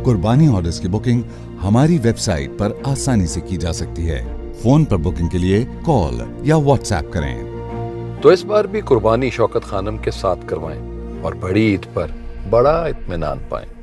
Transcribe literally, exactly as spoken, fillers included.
कुर्बानी ऑर्डर्स की बुकिंग हमारी वेबसाइट पर आसानी से की जा सकती है। फोन पर बुकिंग के लिए कॉल या व्हाट्सएप करें। तो इस बार भी कुर्बानी शौकत खानम के साथ करवाएं और बड़ी ईद पर बड़ा इत्मीनान पाएं।